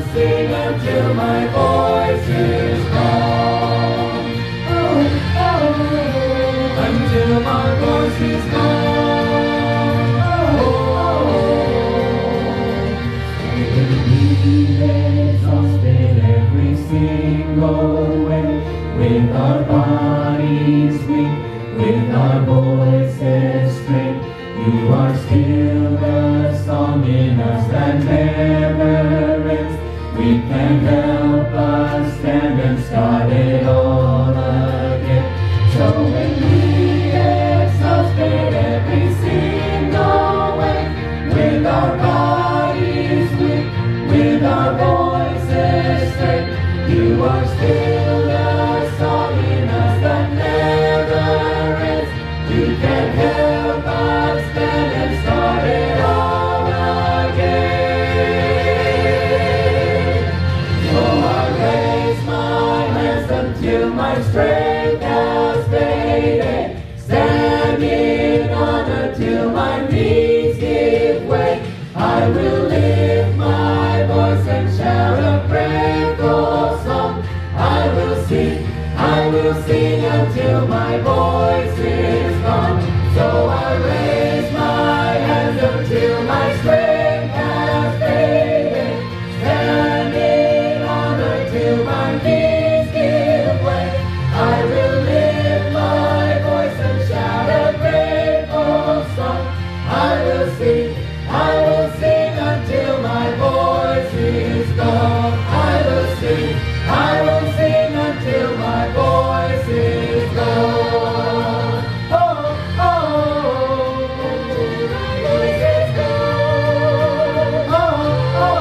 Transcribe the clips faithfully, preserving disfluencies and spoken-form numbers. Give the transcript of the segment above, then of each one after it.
sing until my voice is gone. Oh, oh, until my voice is gone. Oh, oh, we'll be exhausted every single way, with our bodies weak, with our voices straight. You are still the song in us that never ends. We can help us stand and start it all again. So when we exhausted every single way, with our bodies weak, with our voices straight, you are still the song in us that never ends. You can help us stand and start it all again. So I raise my hands until my strength has faded, standing on until my knees give way. I will lift my voice and shout a prayerful song. I will sing, I will sing until my voice is gone. So I raise my hands until my strength has faded, standing on until my knees give way. I will lift my voice and shout a grateful song. I will sing, I will sing until my voice is gone. I will sing, I will sing until my voice is gone. Oh, oh, my voice is gone. Oh, oh,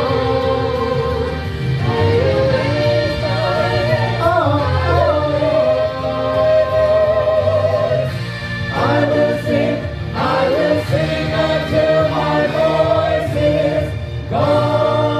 I will raise my hand. Oh, oh, I will sing, I will sing until my voice is gone.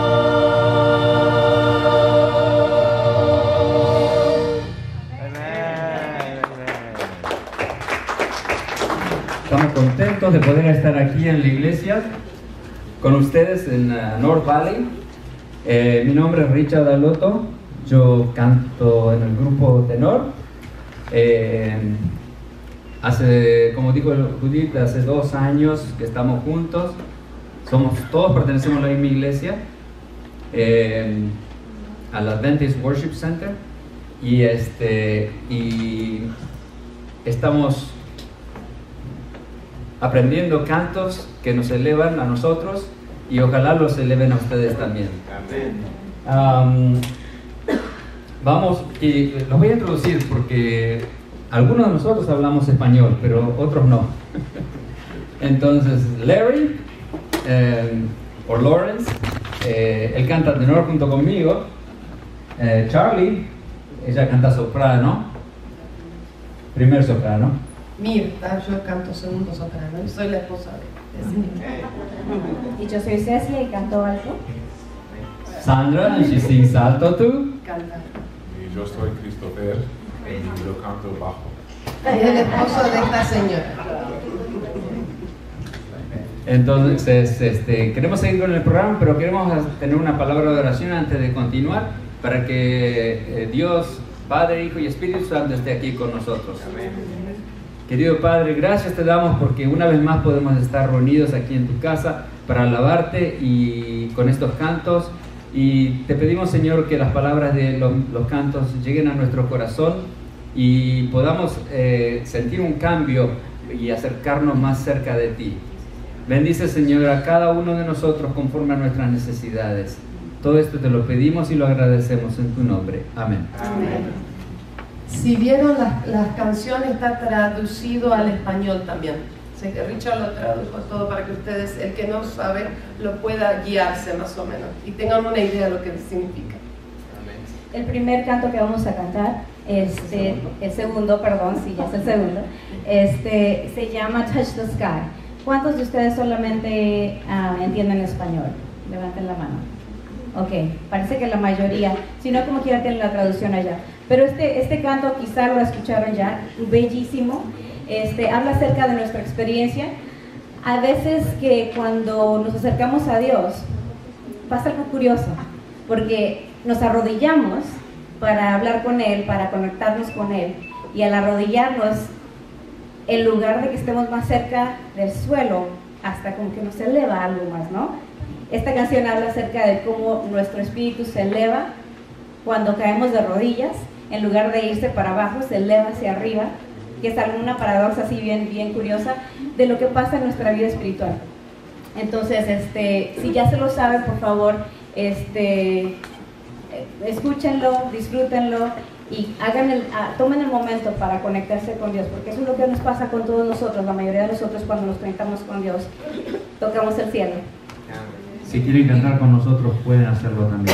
Estamos contentos de poder estar aquí en la iglesia con ustedes en uh, North Valley. Eh, mi nombre es Richard Alotto, yo canto en el grupo tenor. Eh, hace, como dijo Judith, hace dos años que estamos juntos. Somos, todos pertenecemos a la misma iglesia, eh, al Adventist Worship Center, y, este, y estamos aprendiendo cantos que nos elevan a nosotros y ojalá los eleven a ustedes también. Um, vamos, y los voy a introducir porque algunos de nosotros hablamos español, pero otros no. Entonces, Larry, eh, o Lawrence, eh, él canta tenor junto conmigo. eh, Charlie, ella canta soprano, primer soprano. Mirta, yo canto segundo soprano y soy la esposa de ese. Y yo soy Cecia y canto alto. Sandra, and she sings alto too. Canta. Y yo soy Christopher y yo canto bajo. Y es el esposo de esta señora. Entonces, este, queremos seguir con el programa, pero queremos tener una palabra de oración antes de continuar para que eh, Dios, Padre, Hijo y Espíritu Santo esté aquí con nosotros. Amén. Querido Padre, gracias te damos porque una vez más podemos estar reunidos aquí en tu casa para alabarte y con estos cantos. Y te pedimos, Señor, que las palabras de los, los cantos lleguen a nuestro corazón y podamos eh, sentir un cambio y acercarnos más cerca de ti. Bendice, Señor, a cada uno de nosotros conforme a nuestras necesidades. Todo esto te lo pedimos y lo agradecemos en tu nombre. Amén. Amén. Si vieron las, las canciones, está traducido al español también. Sé que Richard lo tradujo todo para que ustedes, el que no sabe, lo pueda guiarse más o menos y tengan una idea de lo que significa. El primer canto que vamos a cantar, este, el segundo, perdón, sí, ya es el segundo, este, se llama Touch the Sky. ¿Cuántos de ustedes solamente uh, entienden español? Levanten la mano. Ok, parece que la mayoría, si no, como quiera tienen la traducción allá. Pero este, este canto quizá lo escucharon ya, bellísimo. Este, habla acerca de nuestra experiencia. A veces que cuando nos acercamos a Dios, pasa algo curioso. porque nos arrodillamos para hablar con Él, para conectarnos con Él, y al arrodillarnos, en lugar de que estemos más cerca del suelo, hasta como que nos eleva algo más, ¿no? Esta canción habla acerca de cómo nuestro espíritu se eleva cuando caemos de rodillas, en lugar de irse para abajo, se eleva hacia arriba, que es alguna paradoja así bien, bien curiosa de lo que pasa en nuestra vida espiritual. Entonces, este, si ya se lo saben, por favor, este, escúchenlo, disfrútenlo y hagan el, ah, tomen el momento para conectarse con Dios, porque eso es lo que nos pasa con todos nosotros, la mayoría de nosotros cuando nos conectamos con Dios, tocamos el cielo. Si quieren cantar con nosotros, pueden hacerlo también.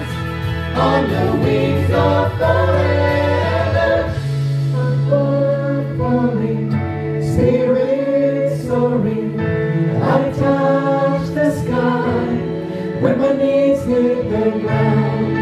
On the wings of forever, Spirit soaring, I touch the sky when my knees hit the ground.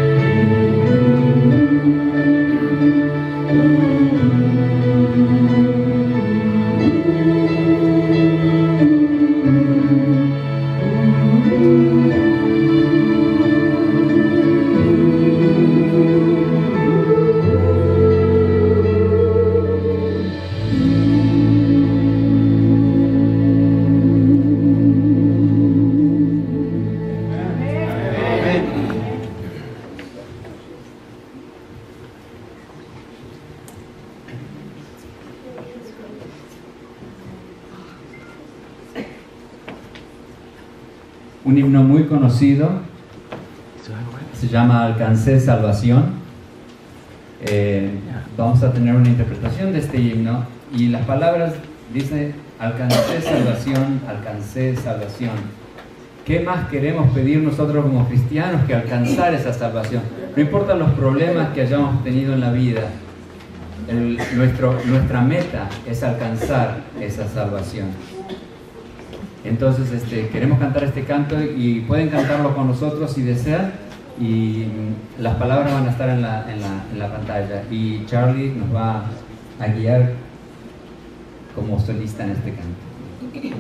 Un himno muy conocido, se llama Alcancé Salvación. Eh, vamos a tener una interpretación de este himno y las palabras dicen: alcancé salvación, alcancé salvación. ¿Qué más queremos pedir nosotros como cristianos que alcanzar esa salvación? No importa los problemas que hayamos tenido en la vida, el, nuestro, nuestra meta es alcanzar esa salvación. Entonces este, queremos cantar este canto y pueden cantarlo con nosotros si desean, y las palabras van a estar en la, en la, en la pantalla y Charlie nos va a guiar como solista en este canto.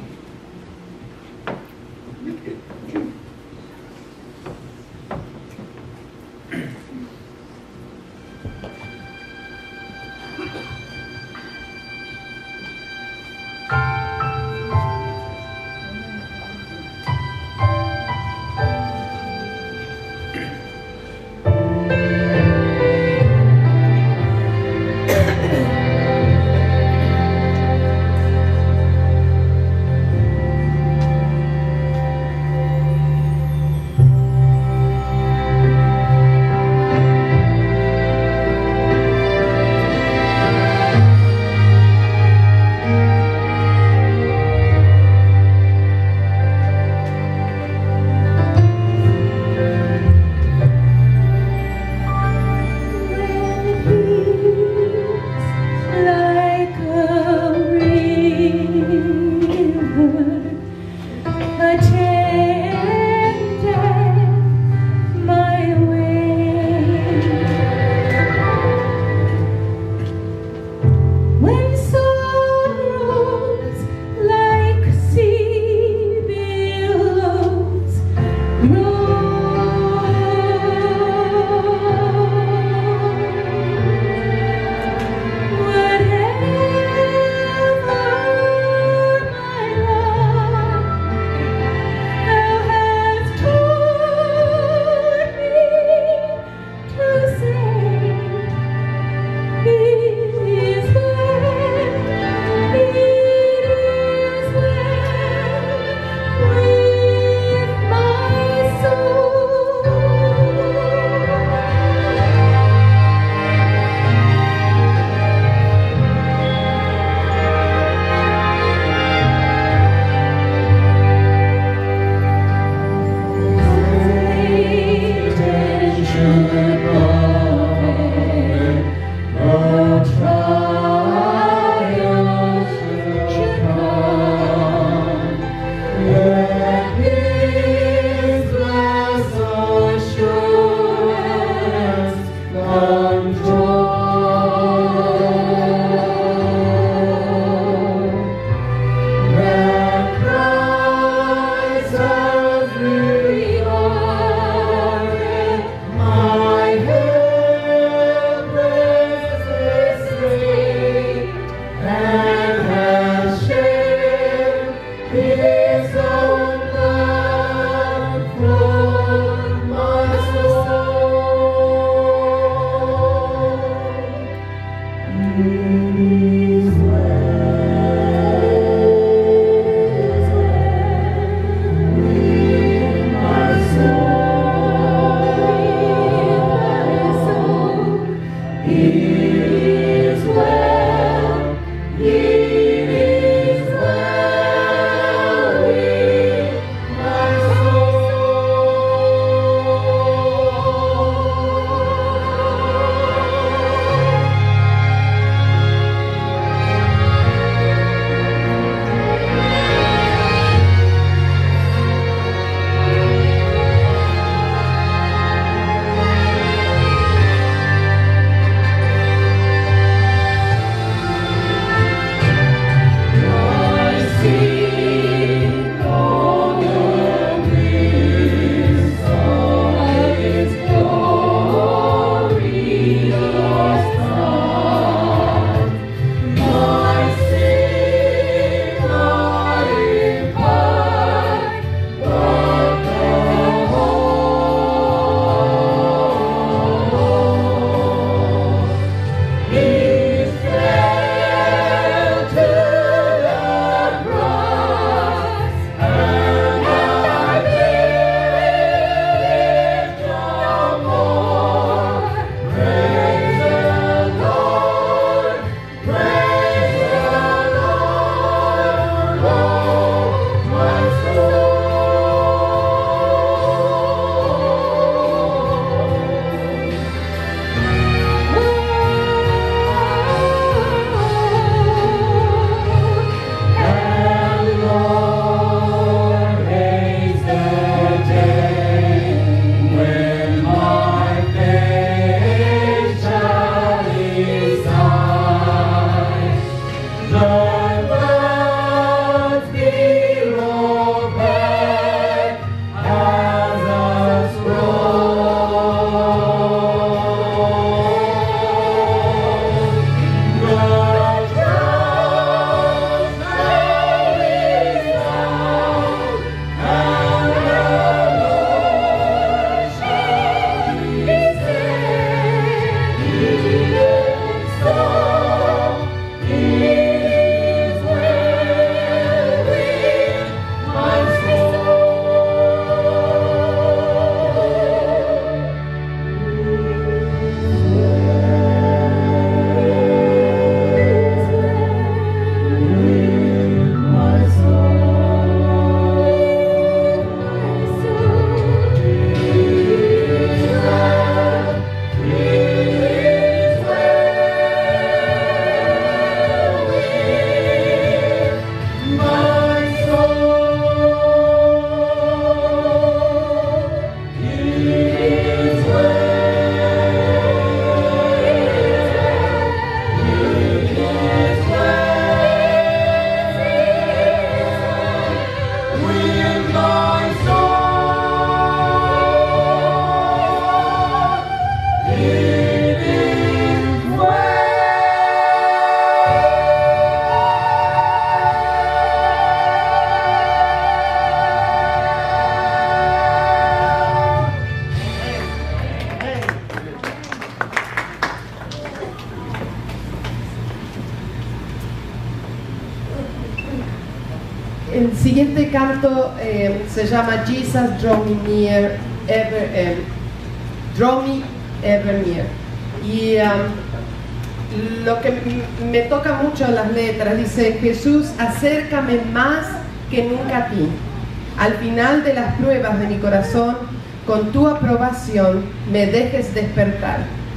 el siguiente canto eh, se llama Jesus Draw Me Near, Ever, eh, Draw Me Ever Near. Y um, lo que m- me toca mucho en las letras, dice: Jesús, acércame más que nunca a ti. Al final de las pruebas de mi corazón, con tu aprobación me dejes despertar.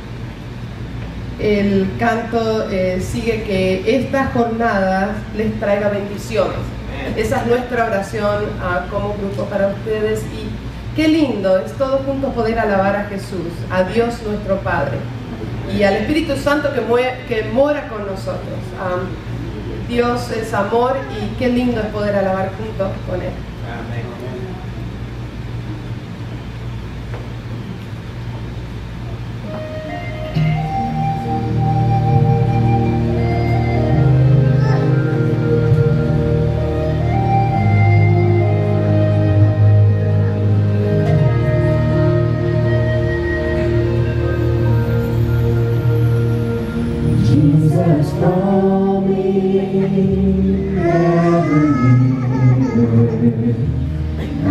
El canto eh, sigue que esta jornada les traiga bendiciones. Esa es nuestra oración uh, como grupo para ustedes, y qué lindo es todos juntos poder alabar a Jesús, a Dios nuestro Padre y al Espíritu Santo que, mue- que mora con nosotros. Um, Dios es amor y qué lindo es poder alabar juntos con Él. Amén. Jesus, draw me ever nearer.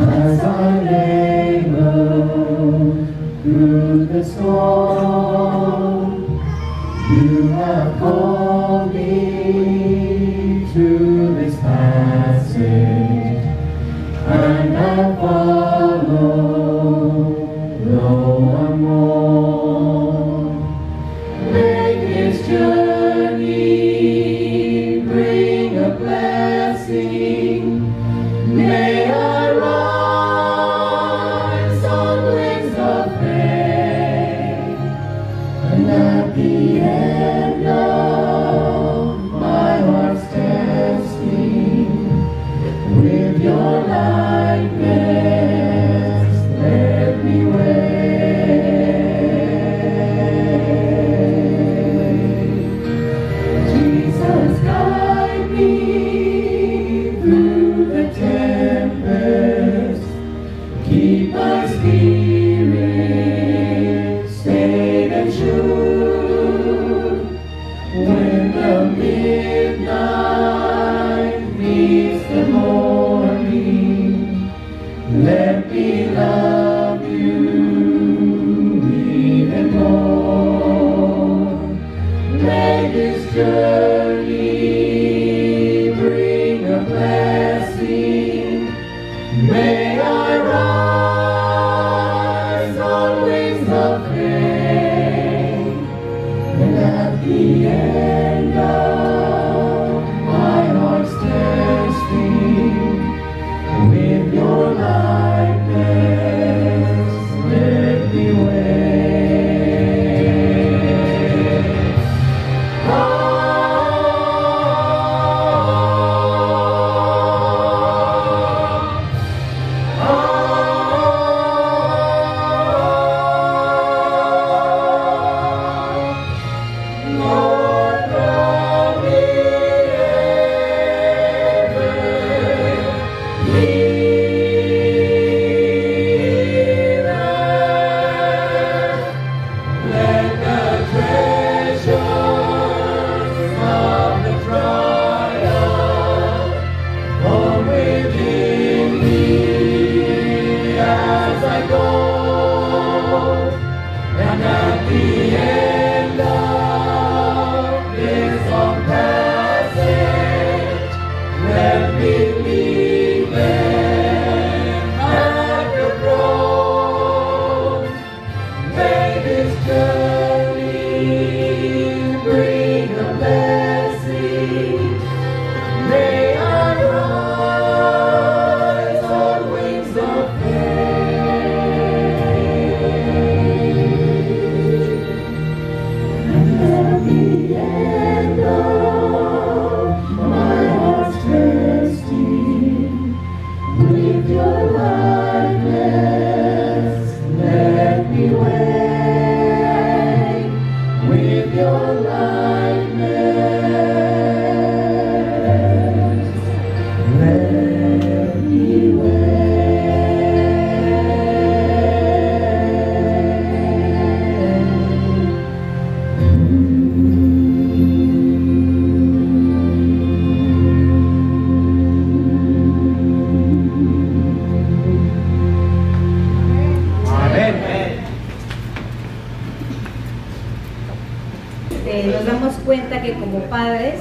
padres,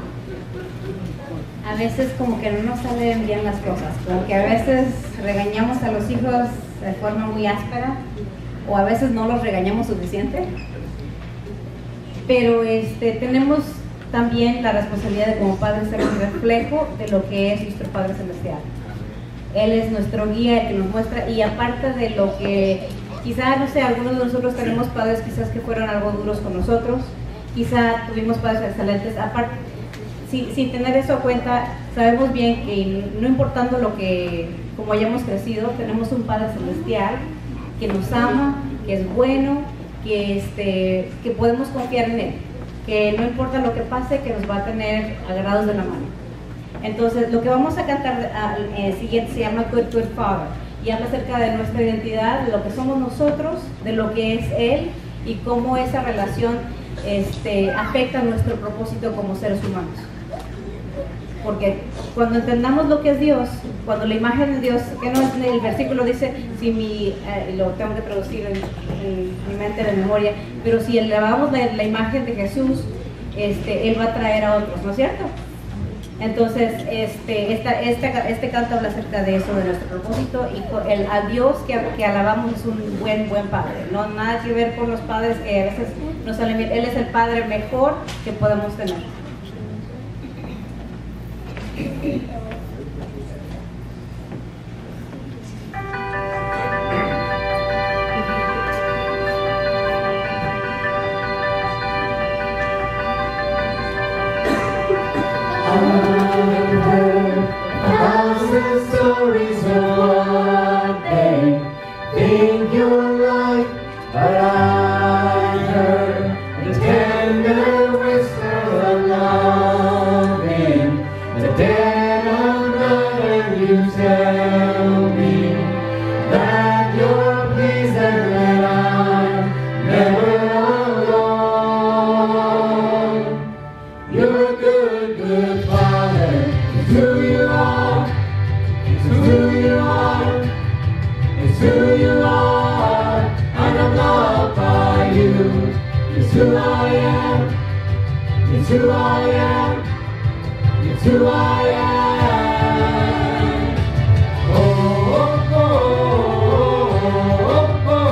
a veces como que no nos salen bien las cosas, como que a veces regañamos a los hijos de forma muy áspera, o a veces no los regañamos suficiente, pero este, tenemos también la responsabilidad de como padres ser un reflejo de lo que es nuestro Padre Celestial. Él es nuestro guía, el que nos muestra, y aparte de lo que quizá, no sé, algunos de nosotros tenemos padres quizás que fueron algo duros con nosotros, quizá tuvimos padres excelentes, aparte, sin, sin tener eso en cuenta, sabemos bien que no importando lo que, como hayamos crecido, tenemos un Padre Celestial que nos ama, que es bueno, que, este, que podemos confiar en Él, que no importa lo que pase, que nos va a tener agarrados de la mano. Entonces, lo que vamos a cantar eh, siguiente se llama Good, Good Father, y habla acerca de nuestra identidad, de lo que somos nosotros, de lo que es Él, y cómo esa relación este, afecta nuestro propósito como seres humanos. Porque cuando entendamos lo que es Dios, cuando la imagen de Dios, que no es, el versículo dice, si mi, eh, lo tengo que traducir en, en mi mente, en memoria, pero si elevamos la, la imagen de Jesús, este, Él va a traer a otros, ¿no es cierto? Entonces, este, esta, este, este canto habla acerca de eso, de nuestro propósito, y el, a Dios que, que alabamos es un buen, buen Padre, no nada que ver con los padres que a veces nos salen bien. Él es el Padre mejor que podemos tener. Stories of what they think you're like, but I heard the tender whisper of loving, the dead of night, and you tell me that you're pleased and that I'm never alone. You're a good, good Father, it's who you are. Who you are, it's who you are, and I'm loved by you. It's who I am, it's who I am, it's who I am. Oh, oh, oh, oh, oh,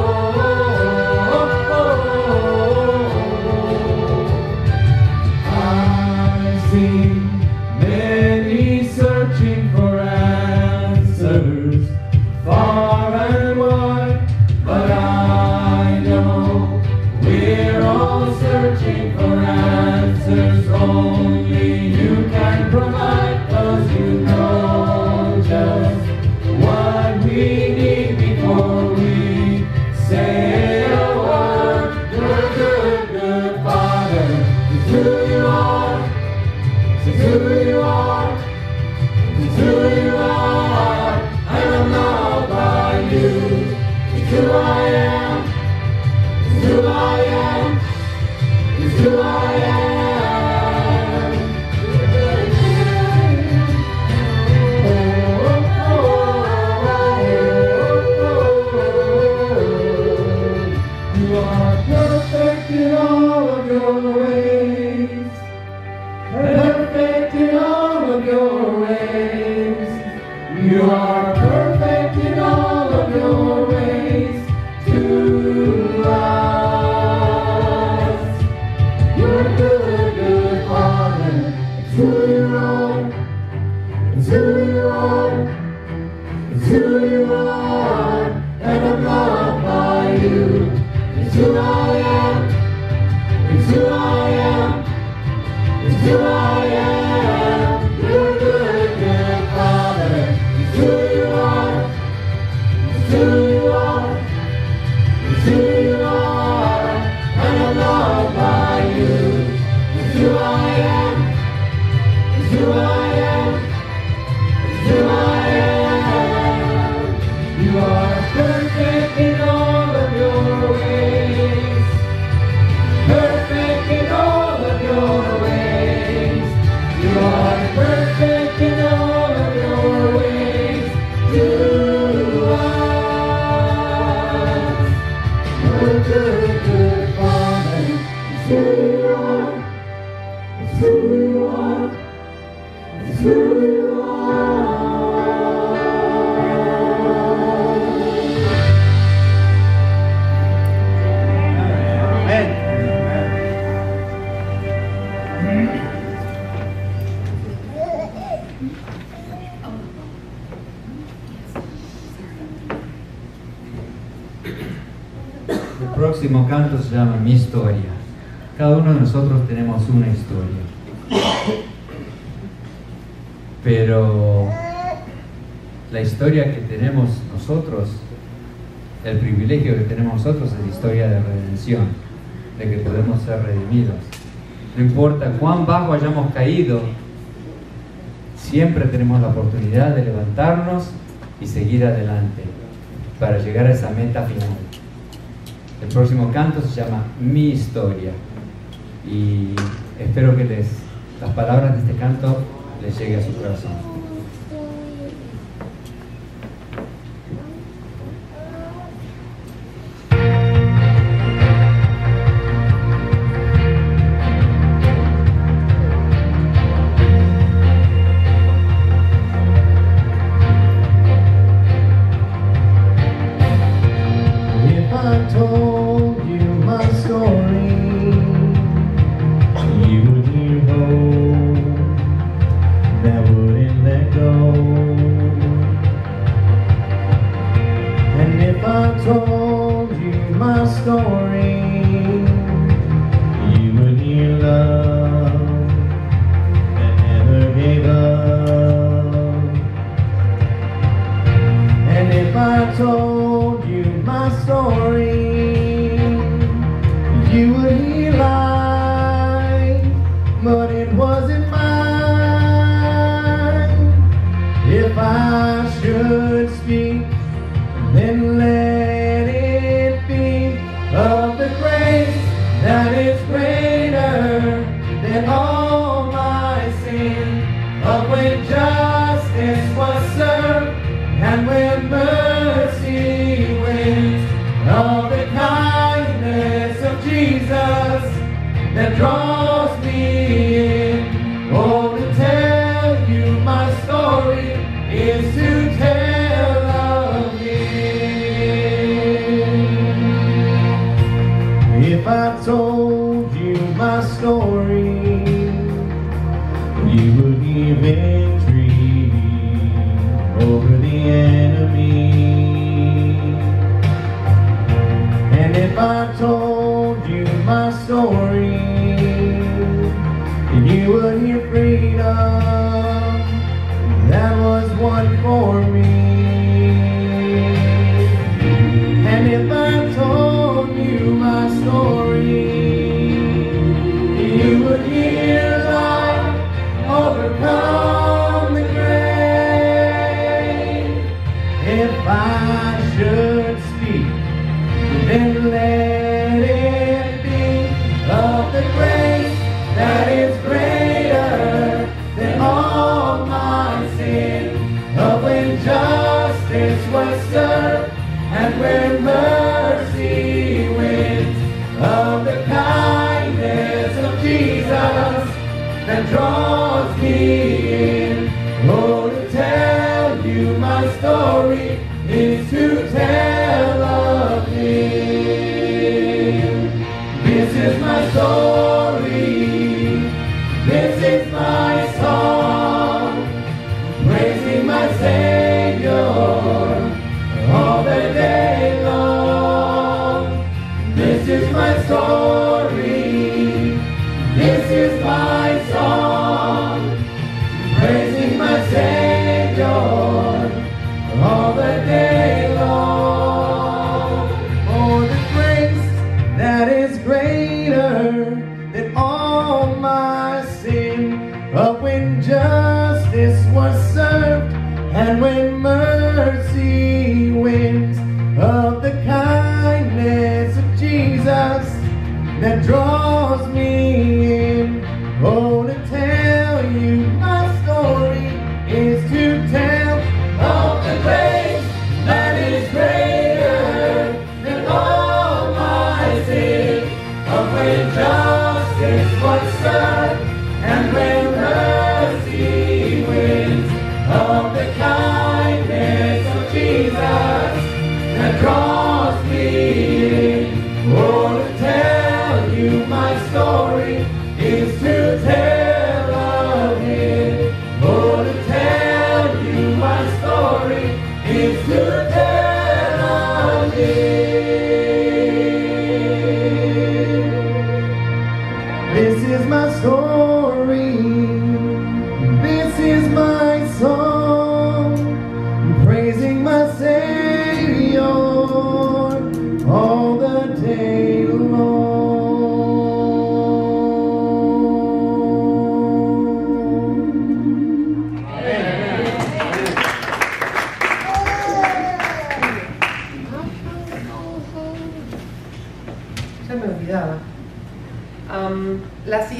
oh, oh. I've seen many searching for answers far and wide, but I know we're all searching for answers only you can provide, 'cause you know just what we need before we say a word. You're a good, good Father, it's who you are, it's who you are, it's who you are, and I'm loved by you. It's who I am, it's who I am, it's who I am. Oh, oh, oh, oh. You are perfect in all of your ways, perfect in all of your ways. You are perfect in all of your ways to us. You're a good, good Father. It's who you are, it's who you are, it's who you are, and I'm loved by you. It's who I am, it's who I am, it's who I am. You're a good, good Father. It's who you are, it's who you are, it's who you are, and I'm loved by you. It's who I am, it's who I am, it's who I am. You are perfect in all of your ways, perfect in all of your ways. próximo canto se llama Mi Historia. Cada uno de nosotros tenemos una historia. Pero la historia que tenemos nosotros, el privilegio que tenemos nosotros es la historia de redención, de que podemos ser redimidos. No importa cuán bajo hayamos caído, siempre tenemos la oportunidad de levantarnos y seguir adelante para llegar a esa meta final. El próximo canto se llama Mi Historia y espero que les, las palabras de este canto les lleguen a su corazón.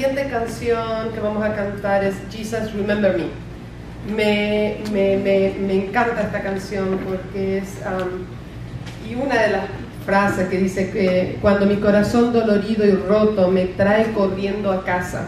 siguiente canción que vamos a cantar es Jesus Remember Me. Me, me, me, me encanta esta canción porque es, um, y una de las frases que dice que cuando mi corazón dolorido y roto me trae corriendo a casa,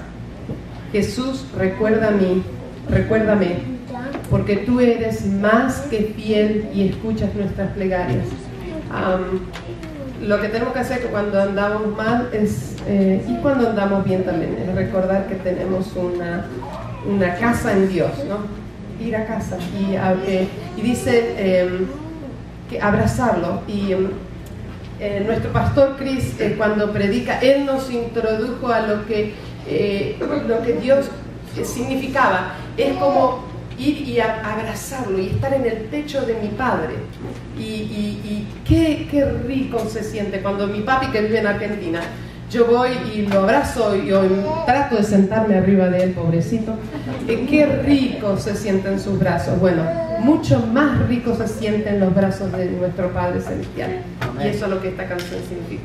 Jesús, recuerda a mí, recuérdame, porque tú eres más que fiel y escuchas nuestras plegarias. Um, lo que tenemos que hacer cuando andamos mal es, eh, y cuando andamos bien también, es recordar que tenemos una, una casa en Dios, ¿no? Ir a casa y, eh, y dice eh, que abrazarlo. Y eh, nuestro pastor Chris, eh, cuando predica, él nos introdujo a lo que, eh, lo que Dios eh, significaba. Es como ir y a, abrazarlo y estar en el pecho de mi padre. Y, y, y qué, qué rico se siente cuando mi papi, que vive en Argentina, yo voy y lo abrazo y yo trato de sentarme arriba de él, pobrecito. Eh, qué rico se siente en sus brazos. Bueno, mucho más rico se siente en los brazos de nuestro Padre Celestial. Y eso es lo que esta canción significa.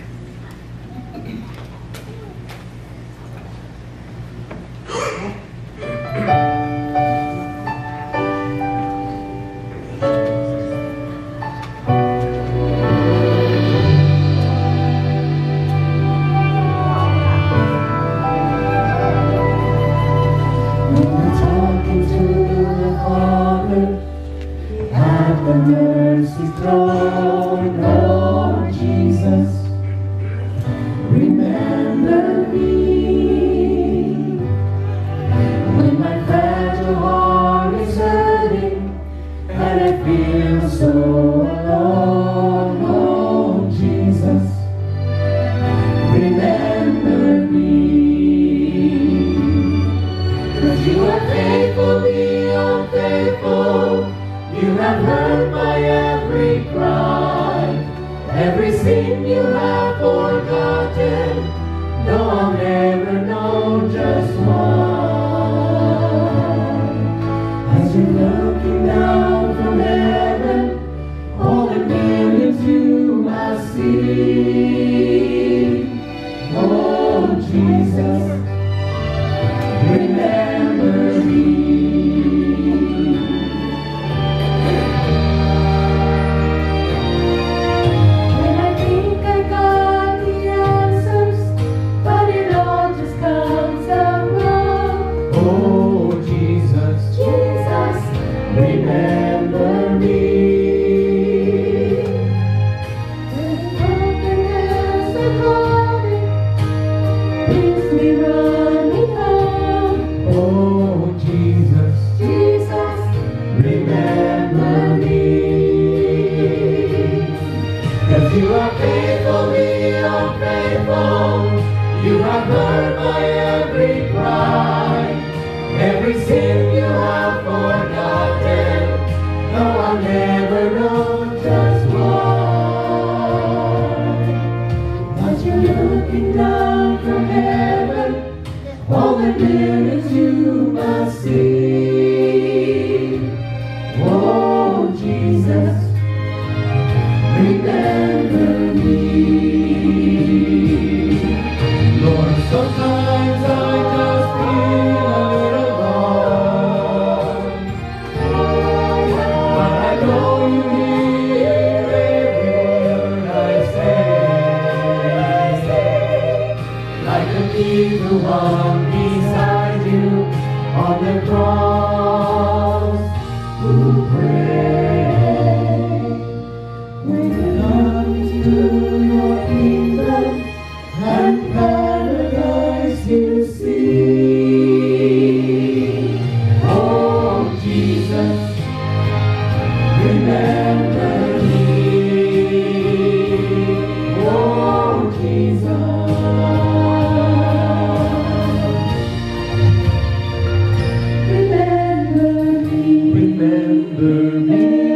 Remember me.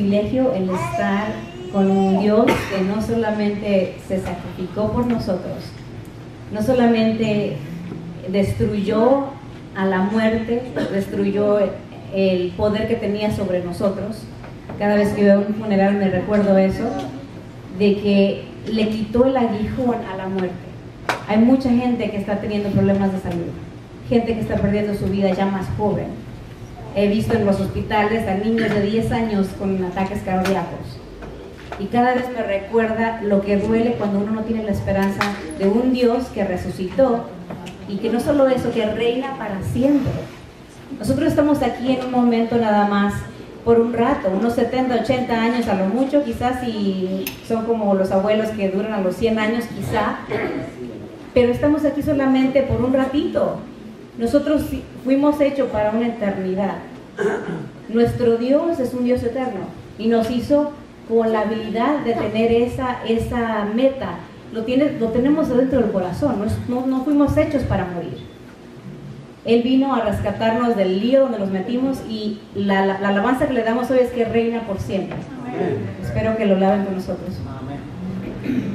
privilegio el estar con un Dios que no solamente se sacrificó por nosotros, no solamente destruyó a la muerte, destruyó el poder que tenía sobre nosotros. Cada vez que veo un funeral me recuerdo eso, de que le quitó el aguijón a la muerte. Hay mucha gente que está teniendo problemas de salud, gente que está perdiendo su vida ya más joven. He visto en los hospitales a niños de diez años con ataques cardíacos. Y cada vez me recuerda lo que duele cuando uno no tiene la esperanza de un Dios que resucitó y que no solo eso, que reina para siempre. Nosotros estamos aquí en un momento nada más por un rato, unos setenta, ochenta años a lo mucho, quizás si son como los abuelos que duran a los cien años, quizá, pero estamos aquí solamente por un ratito. Nosotros fuimos hechos para una eternidad. Nuestro Dios es un Dios eterno y nos hizo con la habilidad de tener esa, esa meta. Lo, tiene, lo tenemos dentro del corazón, no, no, no fuimos hechos para morir. Él vino a rescatarnos del lío donde nos metimos y la, la, la alabanza que le damos hoy es que reina por siempre. Amén. Espero que lo laven con nosotros. Amén.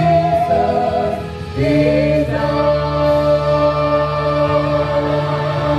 Jesus.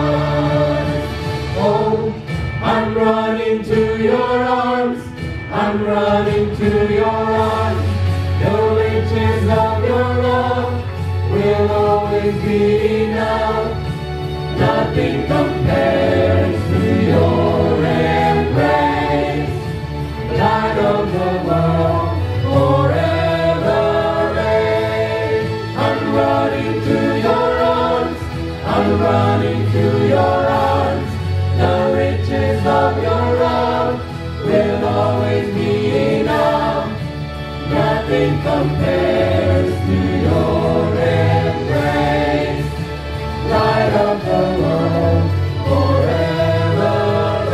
running to your arms. The riches of your love will always be enough. Nothing compares to your embrace. Light of the world, forever reign. I'm running to your arms. I'm running to your arms. The riches of your love will always be enough. Nothing compares to your embrace. Light of the world, forever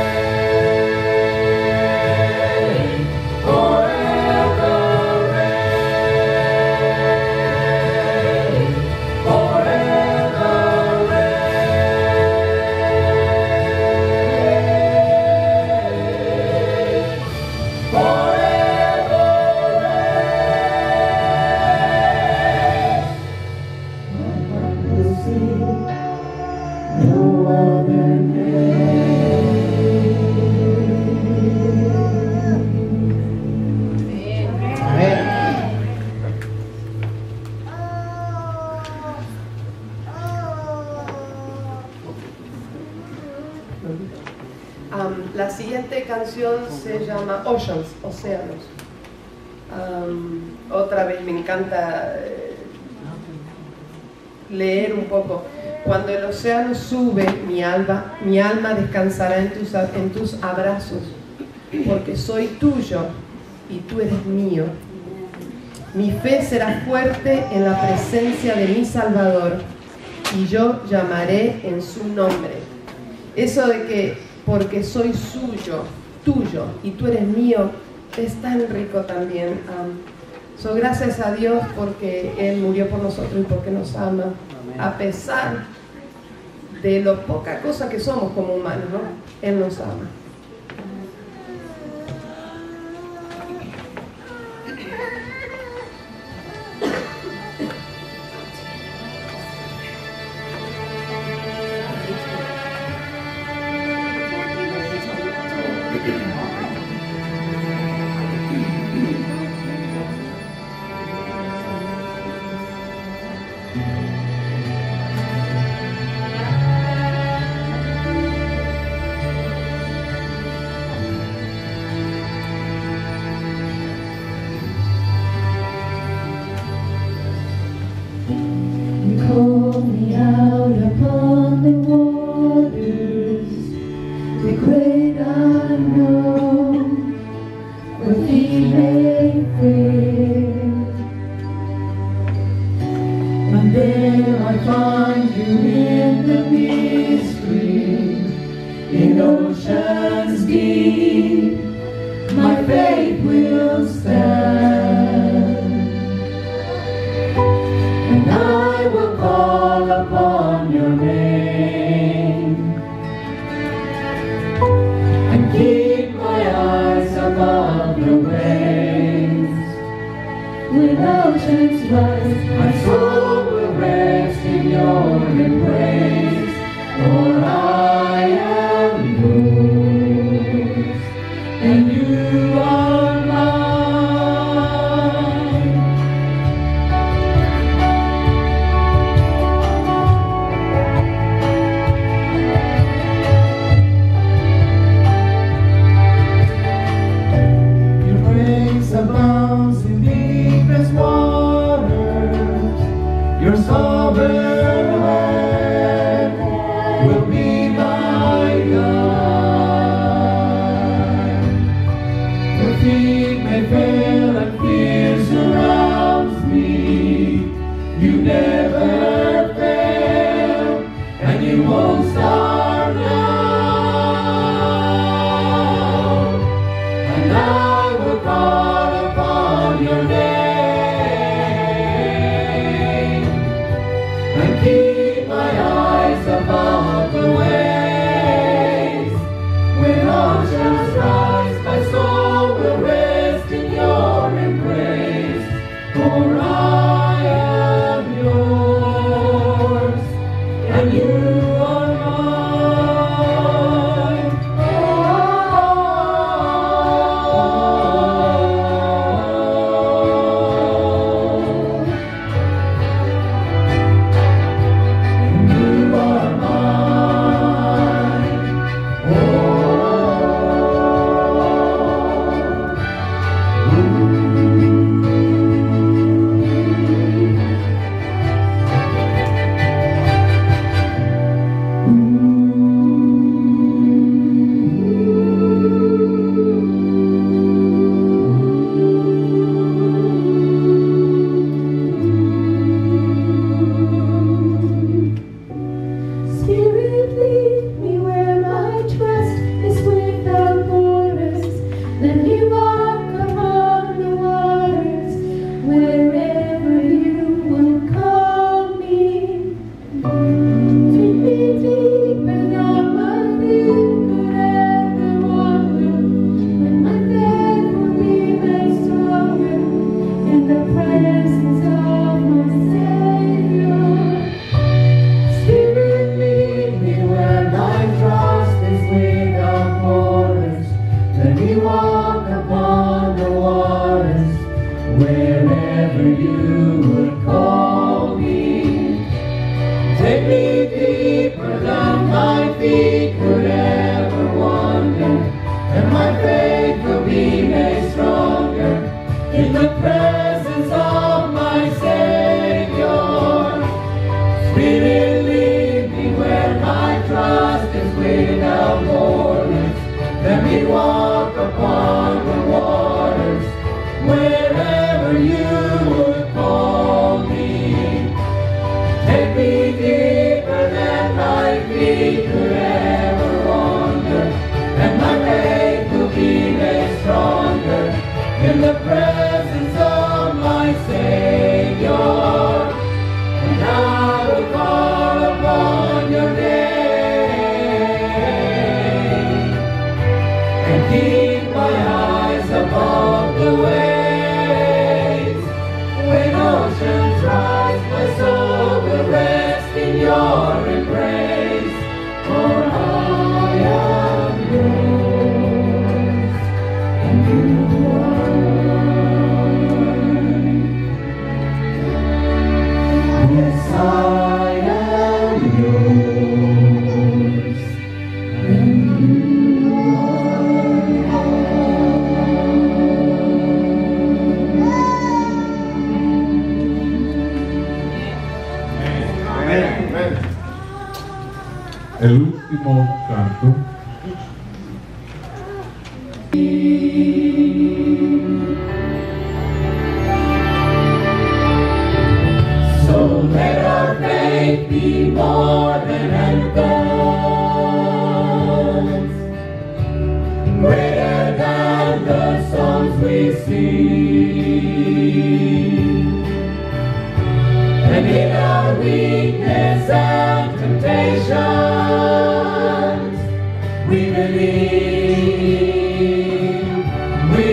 reign. Forever reign. Forever reign. Forever Um, la siguiente canción se llama Oceans, Océanos. Um, otra vez me encanta eh, leer un poco. Cuando el océano sube, mi alma, mi alma descansará en tus, en tus abrazos, porque soy tuyo y tú eres mío. Mi fe será fuerte en la presencia de mi Salvador, y yo llamaré en su nombre. Eso de que porque soy suyo, tuyo y tú eres mío, es tan rico también. Um, so, gracias a Dios porque Él murió por nosotros y porque nos ama, a pesar de lo poca cosa que somos como humanos, ¿no? Él nos ama. Call me out upon the waters, the great unknown, where feet may fail. And there I find you in the mystery, in oceans deep, my faith will stand. And I will call upon your name and keep my eyes above the waves. When oceans rise, my soul will rest in your embrace. For I am yours, and you are mine. Your grace abounds in deepest waters. Your sovereign hand will be my in the presence of my Savior. Spirit, lead me where my trust is without borders. Let me walk upon the waters, wherever you would call me. Take me deeper than my feet could ever wander, and my faith will be made stronger in the presence of my Savior. And I will call upon your name and keep my eyes above the waves. When oceans rise, my soul will rest in your embrace. For I am yours, and you are mine. Yes, I am yours, and you are Amén. El último canto. So let our faith be more than anthems, greater than the songs we sing. And in our weakness and temptations, we believe, we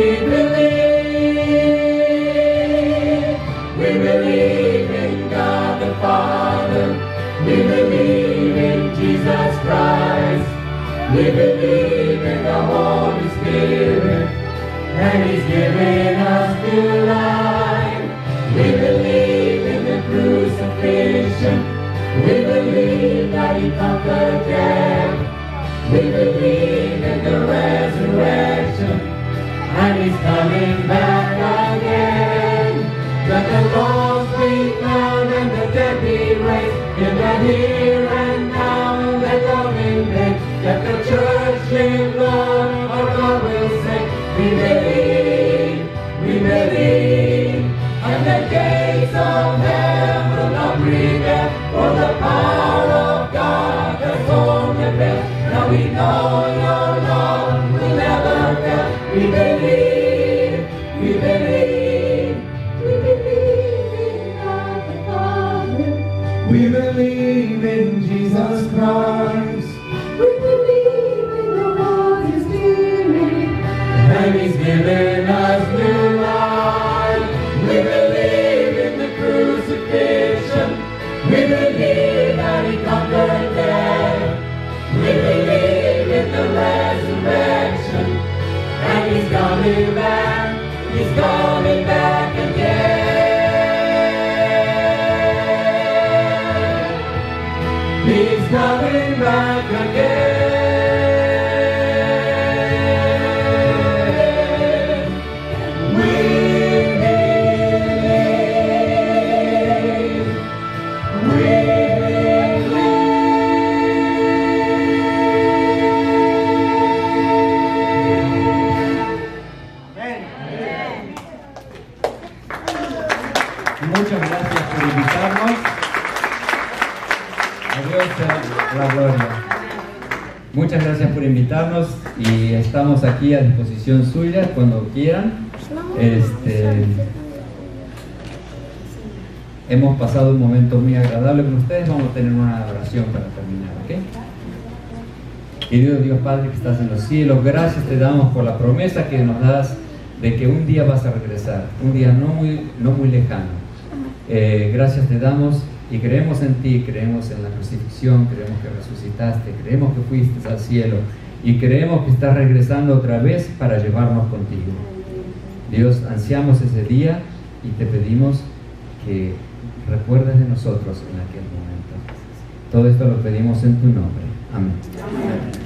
believe, we believe in God the Father, we believe in Jesus Christ, we believe in the Holy Spirit, and He's given us new life. We believe in the crucifixion, we believe that He conquered death, we believe in the resurrection, and He's coming back again. Let the lost be found and the dead be raised, in the here and now, and let love invade. Let the church live, Lord, our God will say, we believe, we believe, and the gates of hell will not prevail, for the power of God has won the best. Now we know your love will never fail. We believe, we believe, we believe in God the Father, we believe in Jesus Christ, we believe in the Holy Spirit, and He's given us new life. We believe in the crucifixion, we believe that He conquered death, we believe in the resurrection, and He's coming back, He's coming back again. He's coming back again. We believe, we Muchas gracias por invitarnos. A Dios sea la gloria. Muchas gracias por invitarnos y estamos aquí a disposición suya cuando quieran. Este, hemos pasado un momento muy agradable con ustedes. Vamos a tener una oración para terminar, ¿ok? Querido Dios Padre que estás en los cielos, gracias te damos por la promesa que nos das de que un día vas a regresar, un día no muy, no muy lejano. Eh, gracias te damos y creemos en ti, creemos en la crucifixión, creemos que resucitaste, creemos que fuiste al cielo y creemos que estás regresando otra vez para llevarnos contigo. Dios, ansiamos ese día y te pedimos que recuerdes de nosotros en aquel momento. Todo esto lo pedimos en tu nombre. Amén. Amén.